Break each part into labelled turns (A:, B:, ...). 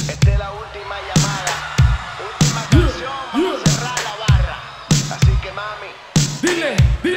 A: Esta es la última llamada, última canción para cerrar la barra. Así que mami,
B: dile.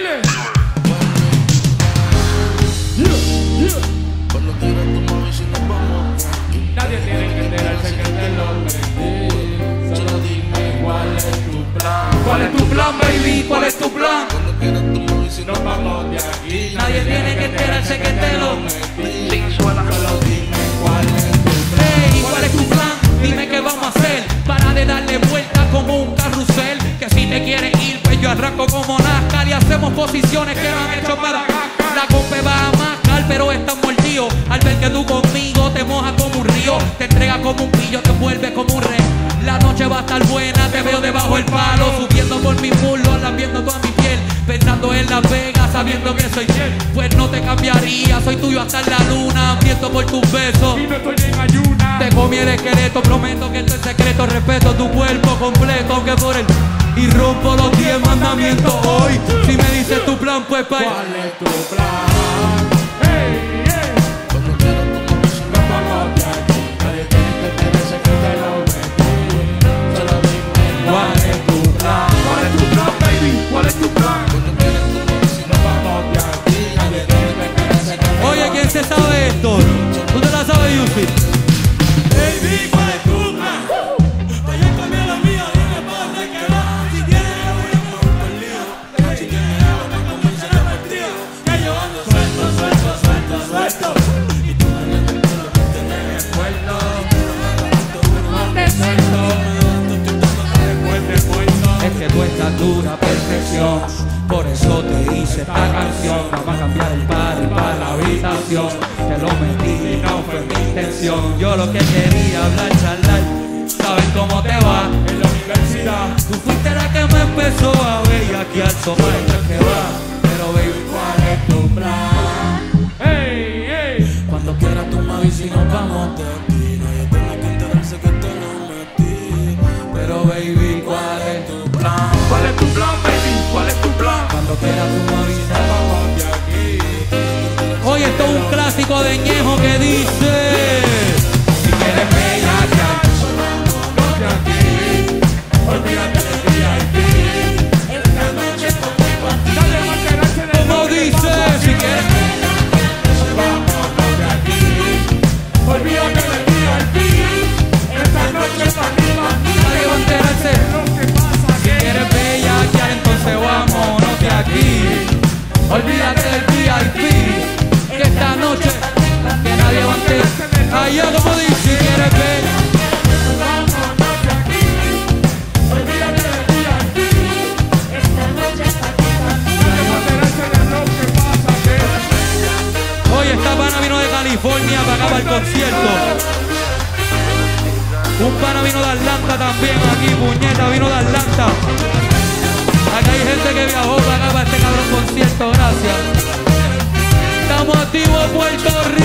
C: Cuando quieras tu mami, si nos vamos.
B: Nadie tiene que enterarse que te lo metí. Solo dime cuál es tu plan. ¿Cuál es tu plan, baby? ¿Cuál es tu plan?
C: Cuando quieras tu mami, si
B: Nos vamos de aquí.
D: Nadie tiene que enterarse que te lo
B: metí.
A: sin suela.
B: Solo dime cuál es tu plan.
D: Ey, ¿cuál es tu plan? Dime qué vamos a hacer. Para de darle vuelta como un carrusel. Que si te quieres ir, pues yo arranco como NASCAR y hacemos posiciones que no han hecho Madagascar. La compa va a mascar, pero está mordido. Al ver que tú conmigo te mojas como un río, te entrega como un pillo, te vuelve como un rey. La noche va a estar buena, te veo debajo del palo, subiendo por mi muslo, lambiendo toda mi piel, pensando en Las Vegas, sabiendo que soy fiel. Pues no te cambiaría, soy tuyo hasta en la luna, hambriento por tus besos.
B: Y no estoy en ayuna.
D: Te comí el esqueleto, prometo que esto es secreto. Respeto tu cuerpo completo, aunque por él y rompo los 10 mandamientos hoy. Si me dices tu plan, pues pa'
B: ¿Cuál es tu plan? Hey, hey.
C: cuando quieras tu mami, si
B: Nos vamos de aquí. Nadie tiene que enterarse que te lo metí. Solo dime cuál es tu plan. ¿Cuál es tu plan, baby? ¿Cuál es tu plan?
C: cuando quieras tu mami, si
B: Nos vamos de aquí. Nadie tiene que enterarse que te lo
D: Oye, ¿quién se sabe esto? ¿Tú te la sabes, Yusi?
B: Baby, ¿cuál es tu plan?
E: Pues yo cambié la mía, dime pa' dónde que va. Si quieres yo voy a un perdido. Si tienes algo me convence de partido. Que yo ando suelto. Y tú me metes todo lo que tenés.
B: Puerto.
E: Te suelto.
D: Es que tú estás dura perfección, por eso te hice esta canción. Vamos a cambiar el party para la habitación. Te lo metí y no fue mi intención. Yo lo que quería hablar, charlar, saben cómo te va.
B: En la universidad.
D: Tú fuiste la que me empezó a ver y aquí al sofá el que va. Pero baby, ¿cuál es tu plan?
B: Hey, hey.
E: Cuando quieras tú me avisas y nos vamos de aquí. Nadie tiene que enterarse que te lo metí.
D: Pero baby, ¿cuál es tu plan?
B: ¿Cuál es tu plan, baby? ¿Cuál es tu plan?
D: Cuando quieras tú me avisas.
B: Vamos de aquí.
D: Oye, esto es un clásico de Ñejo que dice: si quieres bella,
B: No de aquí. Olvídate de VIP.
E: Esta noche conmigo aquí.
B: Dale más que noche de
D: como dice, si quieres.
B: Vámonos de aquí. Olvídate de VIP. Esta noche es para arriba.
D: Nadie va a enterarse.
B: Lo que pasa
D: Si
B: que
D: quieres bella, ya entonces vámonos de aquí. Olvídate del VIP, que esta noche que nadie va a enterarse. Allá como dice, si quieres bella.
E: Vámonos de aquí. Olvídate de VIP. Esta noche está aquí.
B: nadie va a enterarse de lo que pasa que
D: Oye, esta pana vino de California para acá para el concierto. Un pana vino de Atlanta también aquí, puñeta, vino de Atlanta. Acá hay gente que viajó para acá para este cabrón concierto, gracias. Estamos activos, Puerto Rico.